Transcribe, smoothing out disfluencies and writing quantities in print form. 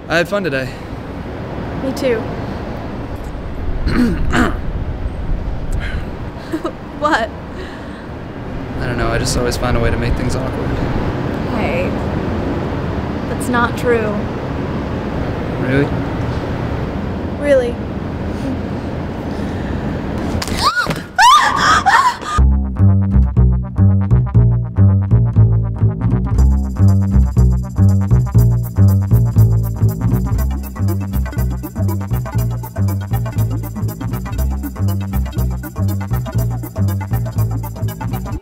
I had fun today. Me too. What? I don't know, I just always find a way to make things awkward. Hey. That's not true. Really? Really.